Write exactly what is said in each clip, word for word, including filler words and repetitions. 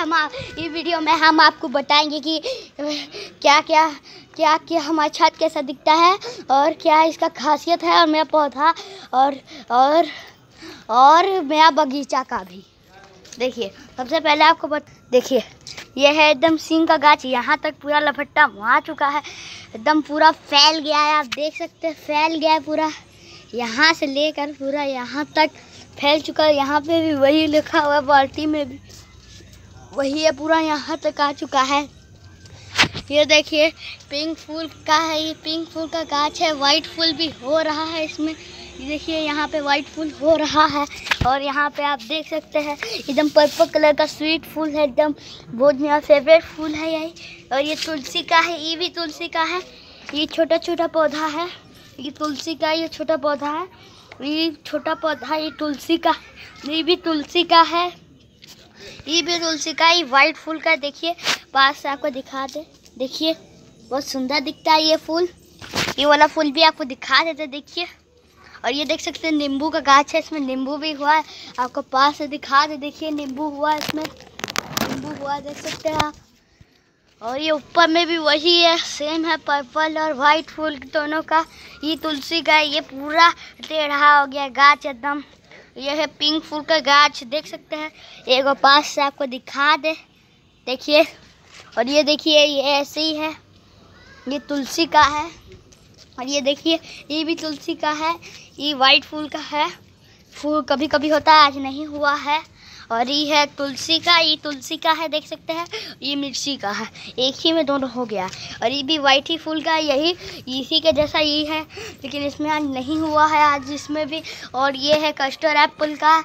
हम इस वीडियो में हम आपको बताएंगे कि क्या क्या क्या क्या हमारा छत कैसा दिखता है और क्या इसका खासियत है, और मेरा पौधा और और और मेरा बगीचा का भी। देखिए सबसे पहले आपको बत देखिए ये है एकदम सींग का गाछ, यहाँ तक पूरा लपट्टा आ चुका है, एकदम पूरा फैल गया है। आप देख सकते हैं फैल गया है पूरा, यहाँ से लेकर पूरा यहाँ तक फैल चुका है। यहाँ पे भी वही लिखा हुआ है, बाल्टी में भी वही है, पूरा यहाँ तक आ चुका है। ये देखिए पिंक फूल का है, ये पिंक फूल का गाछ है। वाइट फूल भी हो रहा है इसमें, देखिए यहाँ पे वाइट फूल हो रहा है। और यहाँ पे आप देख सकते हैं एकदम पर्पल कलर का स्वीट फूल है, एकदम बहुत मेरा फेवरेट फूल है यही। और ये तुलसी का है, ये भी तुलसी का है। ये छोटा छोटा पौधा है, ये तुलसी का, ये छोटा पौधा है, ये छोटा पौधा, ये तुलसी का, ये भी तुलसी का है, ये भी तुलसी का। ये वाइट फूल का, देखिए पास से आपको दिखा दे, देखिए बहुत सुंदर दिखता है ये फूल। ये वाला फूल भी आपको दिखा देते, देखिए। और ये देख सकते हैं नींबू का गाछ है, इसमें नींबू भी हुआ है, आपको पास से दिखा दे, देखिए नींबू हुआ है, इसमें नींबू हुआ देख सकते हैं आप। और ये ऊपर में भी वही है, सेम है, पर्पल और वाइट फूल दोनों का। ये तुलसी का है, ये पूरा टेढ़ा हो गया गाछ एकदम। ये है पिंक फूल का गाछ, देख सकते हैं। एक और पास से आपको दिखा दे, देखिए। और ये देखिए ये ऐसे ही है, ये तुलसी का है। और ये देखिए ये भी तुलसी का है, ये वाइट फूल का है। फूल कभी कभी होता है, आज नहीं हुआ है। और ये है तुलसी का, ये तुलसी का है, देख सकते हैं। ये मिर्ची का है, एक ही में दोनों हो गया। और ये भी वाइट ही फूल का है, यही इसी के जैसा ये है, लेकिन इसमें आज नहीं हुआ है आज इसमें भी। और ये है कस्टर्ड एप्पल का।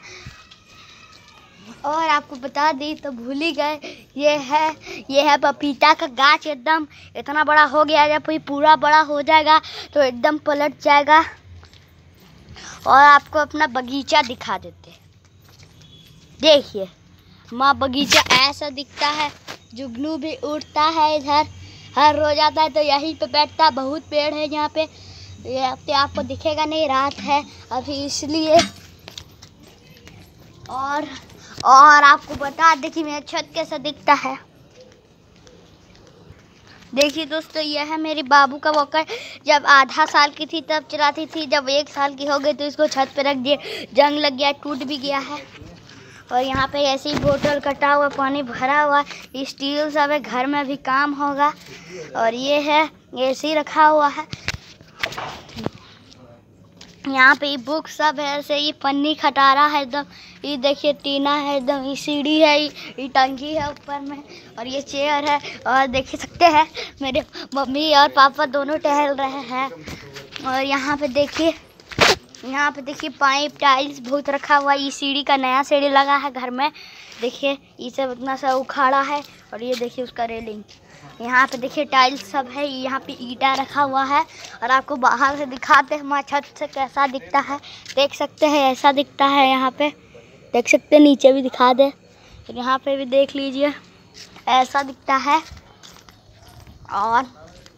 और आपको बता दी तो भूल ही गए, ये है ये है पपीता का गाछ, एकदम इतना बड़ा हो गया। जब ये पूरा बड़ा हो जाएगा तो एकदम पलट जाएगा। और आपको अपना बगीचा दिखा देते, देखिए माँ बगीचा ऐसा दिखता है। जुगनू भी उड़ता है इधर, हर रोज आता है तो यहीं पे बैठता है। बहुत पेड़ है यहाँ पे, ये तो आपको दिखेगा नहीं, रात है अभी इसलिए। और और आपको बता दें कि मेरा छत कैसा दिखता है। देखिए दोस्तों ये है मेरी बाबू का वॉकर, जब आधा साल की थी तब चलाती थी, जब एक साल की हो गई तो इसको छत पे रख दिए, जंग लग गया, टूट भी गया है। और यहाँ पे ऐसे ही बोतल कटा हुआ, पानी भरा हुआ, स्टील सब है, घर में भी काम होगा। और ये है ऐसे ही रखा हुआ है। यहाँ पे ये बुक सब है, ऐसे ये पन्नी खटारा है एकदम। ये देखिए टीना है एकदम, ये सीढ़ी है, ये टंकी है ऊपर में। और ये चेयर है। और देख सकते हैं मेरे मम्मी और पापा दोनों टहल रहे हैं। और यहाँ पे देखिए यहाँ पे देखिए पाइप टाइल्स बहुत रखा हुआ है। ये सीढ़ी का नया सीढ़ी लगा है घर में, देखिए ये सब इतना सा उखाड़ा है। और ये देखिए उसका रेलिंग, यहाँ पे देखिए टाइल्स सब है। यहाँ पे ईटा रखा हुआ है। और आपको बाहर से दिखाते हैं हमारा छत से कैसा दिखता है, देख सकते हैं ऐसा दिखता है। यहाँ पे देख सकते हैं, नीचे भी दिखा दे, यहाँ पे भी देख लीजिए ऐसा दिखता है। और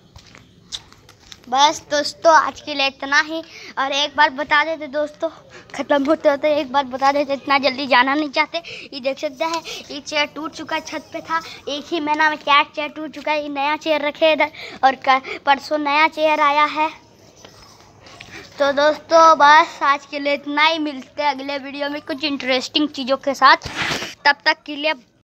बस दोस्तों आज के लिए इतना ही। और एक बार बता देते दोस्तों, ख़त्म होते होते एक बार बता देते, इतना जल्दी जाना नहीं चाहते। ये देख सकते हैं ये चेयर टूट चुका है, छत पे था, एक ही महीना में क्या चेयर टूट चुका है। ये नया चेयर रखे इधर, और परसों नया चेयर आया है। तो दोस्तों बस आज के लिए इतना ही, मिलते हैं अगले वीडियो में कुछ इंटरेस्टिंग चीज़ों के साथ। तब तक के लिए